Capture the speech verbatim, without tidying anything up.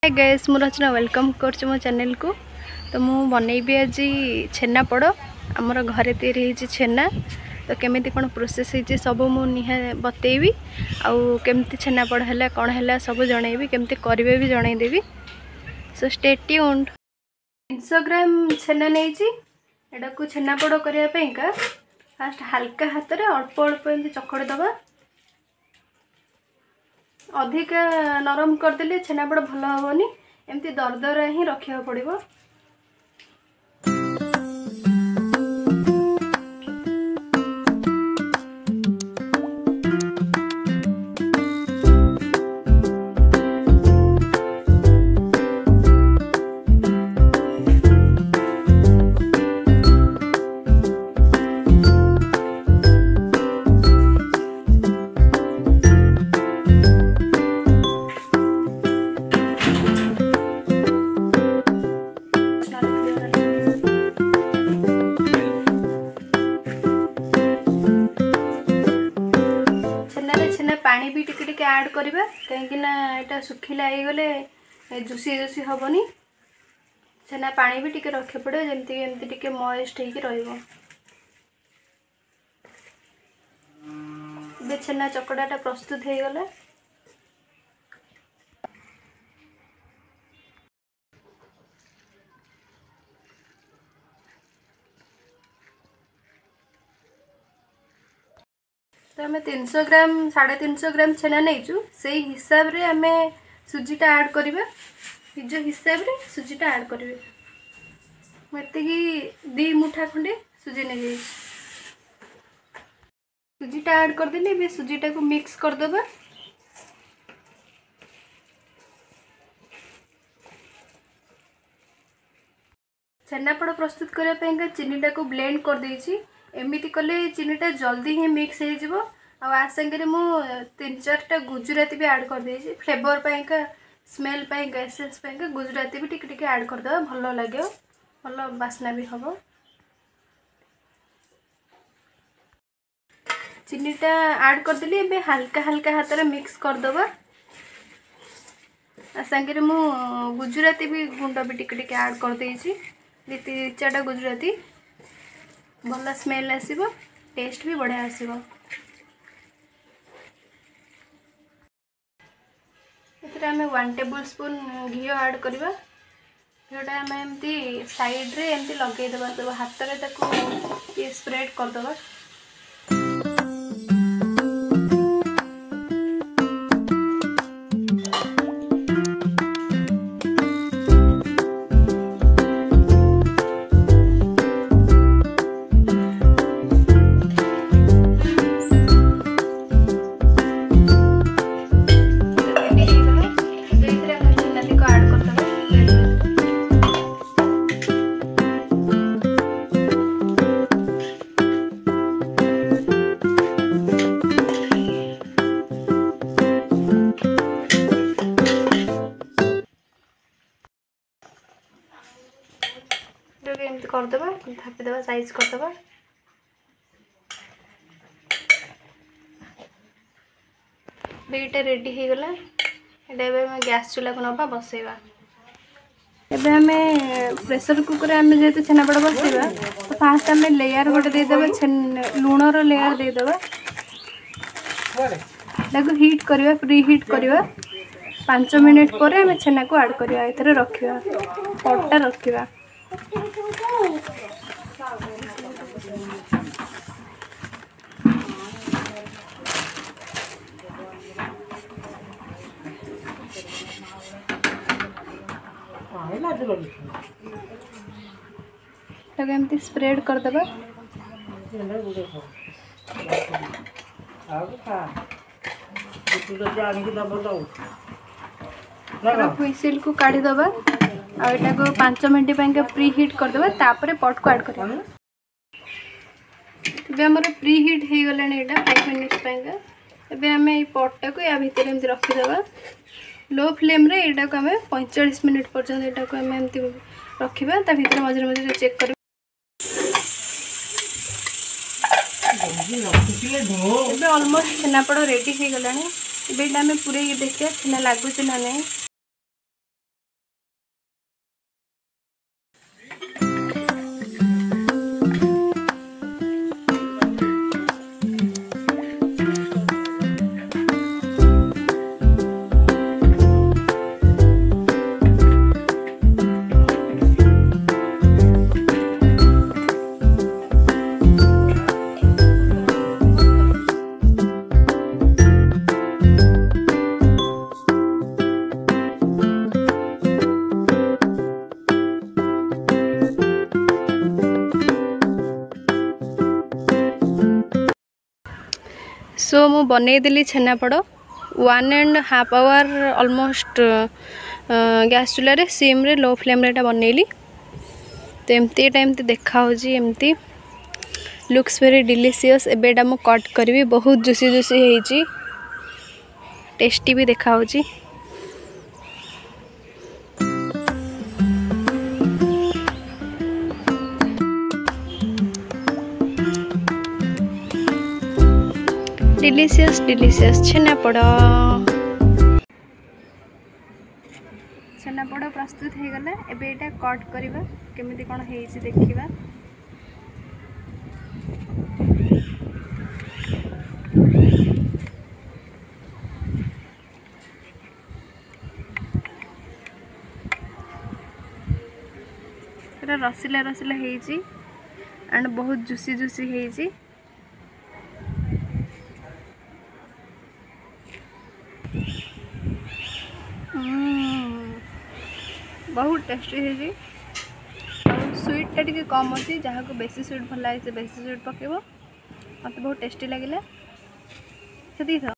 Hi guys मु रचना welcome कर मो चैनल को। तो मु बनैबी आज छेनापोड़ आमर घरे तैयारी होती छेना। तो केमिति कौन प्रोसेस होती सब मु निहा बतेबी आउ केमती छेनापोड़ है कौन है सब जनइबी केमती करेंगे भी जनईदेवी। So stay tuned. तीन सौ ग्राम छेना नहीं एटा को छेनापोड़ करने का फास्ट हल्का हाथ में अल्प अल्प एमती चकड़ी दबा। अधिका नरम करदेले छेनापोड़ भल हेनी एमती दरदर ही रखा पड़ो। पानी भी टिके टिके ऐड करवा कहीं यहाँ सुखिला हो गले जुसी जुसी हेनी। छेना पानी भी टिके रखे पड़े जमती एमती टिके मॉइस्ट होके रहिबो। बे छेना चकड़ाटा प्रस्तुत हो गला। तो आम तीन सौ ग्राम साढ़े तीन सौ ग्राम छेना नहीं से हिसाब रे आम सुजीटा ऐड करवा। जो हिसाब रे सुजीटा ऐड करेंगे मुझे दी मुठा खंडे सुजी नहीं सुजीटा ऐड करदेली। भी सुजीटा को मिक्स करदबा। छेनापोड़ प्रस्तुत करने चीनीटा को ब्लेंड कर देछि। एमती कले चीनीटा जल्दी ही मिक्स हो आसांगे मु तीन चार गुजराती भी ऐड कर देछि। फ्लेवर पाइंका स्मेल पाइंका एसेंस पाइंका गुजराती भी टिके टिके ऐड कर दो भल लगे भल बास्ना भी हम। चीनीटा ऐड कर देली एबे हल्का हल्का हाथ में मिक्स कर दबा। आसांगे मु गुजराती भी गुंड भी टिके टिके ऐड कर देछि। तीन चार गुजराती भल स्मेल आसीबो टेस्ट भी बढ़िया आसीबो। एथरा हमें वन टेबल स्पून घी ऐड करवा। घीटा आम एमती साइड रे एमती लगे दबा सब हाथ में ताको ये स्प्रेड कर दबा। करदबा थापीदबा साइज करदबा। बेटा रेडी हो गला। ये गैस चूल्हा को नवा बसैबा। एबे हमें प्रेशर कुकर आम जेहेतु छेनापोड़ बसैबा तो फास्ट आम लेयर गोटे देदेबा लुणर लेयर देदेबा। हिट करवा प्री हिट करवा पाँच मिनट पर आम छेना को ऐड करवा। एथरे रखिबा पटा रखिबा। एमती स्प्रेड करदबा। व्हिसिल को काढ़ी दबा आ एटा को पाँच मिनट पाइंका प्री हिट करदबा। तापर पट को ऐड करबा। तबे हमर प्री हिट हो गलानी एटा पाँच मिनट पाइंका। एबे हमें ई पटटा को या भीतर एमती रखि दबा। लो फ्लेम रे एटा को हमें पैंतालीस मिनट पर्यंत एटा को हमें एमती रखिबा। ता भीतर मझे मझे चेक कर। ऑलमोस्ट छेनापोड़ रेडी हो गलानी। एबे आम पूरे देखिए छेना लगुच ना नहीं। सो मु बनईदेली छेनापोड़ one and half hour almost gas चूल्हा सिम रे लो फ्लेम रे बनईली। तो एमती टाइम देखा एमती लुक्स वेरी डिलीशियस। एबेटा मु कट करी बहुत जुसी जुसी होईची, टेस्टी भी देखा होची। डिलीशियस डिलीशियस छेनापोड़ छेनापोड़ प्रस्तुत हो गला। एबे एटा कट करबा केमिति कोन हेइची देखिबा। एटा रसिला रसिला हेइची एंड बहुत जुसी जुसी हेइची। बहुत टेस्टी है। स्वीटा टी कम अच्छी, जहाँ को बेसी स्वीट भल लगे से बेसी स्वीट पकेब। मत बहुत टेस्टी लगे से।